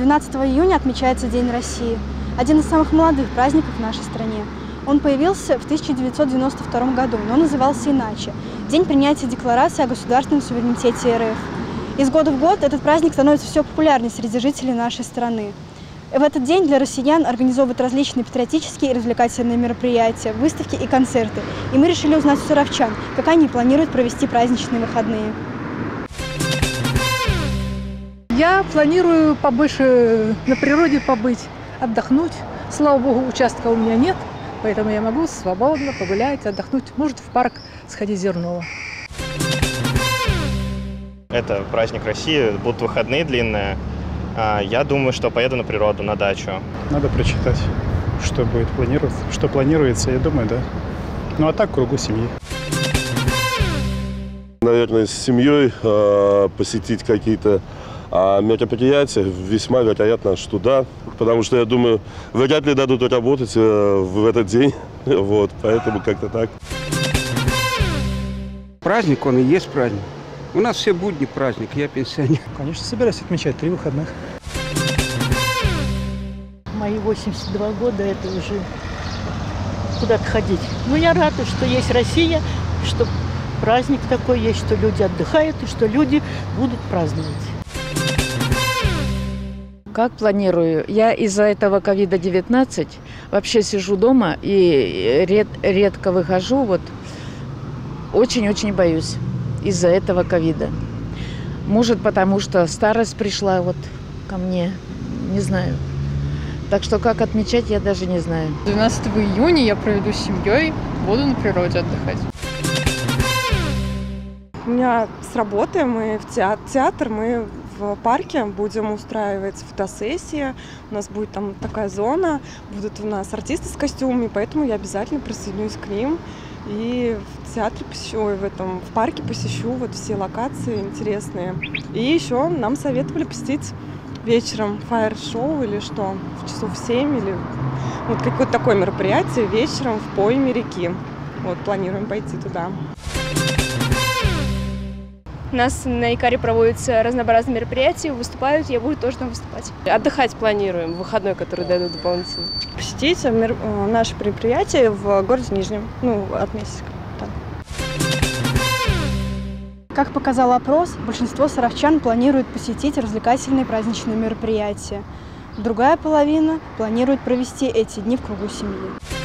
12 июня отмечается День России, один из самых молодых праздников в нашей стране. Он появился в 1992 году, но назывался иначе – День принятия Декларации о государственном суверенитете РФ. Из года в год этот праздник становится все популярнее среди жителей нашей страны. В этот день для россиян организовывают различные патриотические и развлекательные мероприятия, выставки и концерты. И мы решили узнать у саровчан, как они планируют провести праздничные выходные. Я планирую побольше на природе побыть, отдохнуть. Слава богу, участка у меня нет, поэтому я могу свободно погулять, отдохнуть. Может, в парк сходить Зерново. Это праздник России, будут выходные длинные. Я думаю, что поеду на природу, на дачу. Надо прочитать, что будет планироваться, что планируется, я думаю, да. Ну а так в кругу семьи. Наверное, с семьей посетить какие-то мероприятия, весьма вероятно, что да. Потому что, я думаю, вряд ли дадут работать в этот день. Вот, поэтому как-то так. Праздник, он и есть праздник. У нас все будни праздник, я пенсионер. Конечно, собираюсь отмечать 3 выходных. Мои 82 года, это уже куда-то ходить. Но я рада, что есть Россия, что праздник такой есть, что люди отдыхают и что люди будут праздновать. Как планирую? Я из-за этого ковида-19 вообще сижу дома и редко выхожу. Вот. Очень-очень боюсь из-за этого ковида. Может, потому что старость пришла вот ко мне, не знаю. Так что как отмечать, я даже не знаю. 12 июня я проведу с семьей, буду на природе отдыхать. У меня с работы мы в театр, мы в парке будем устраивать фотосессии. У нас будет там такая зона, будут у нас артисты с костюмами, поэтому я обязательно присоединюсь к ним. И в театре посещу, в парке посещу вот все локации интересные. И еще нам советовали посетить вечером фаер-шоу или что, в часов 7 или вот какое-то такое мероприятие вечером в пойме реки. Вот планируем пойти туда. У нас на Икаре проводятся разнообразные мероприятия, выступают, я буду тоже там выступать. Отдыхать планируем, выходной, который дадут дополнительно. Посетить наше мероприятие в городе Нижнем, отметить там. Как показал опрос, большинство саровчан планируют посетить развлекательные праздничные мероприятия. Другая половина планирует провести эти дни в кругу семьи.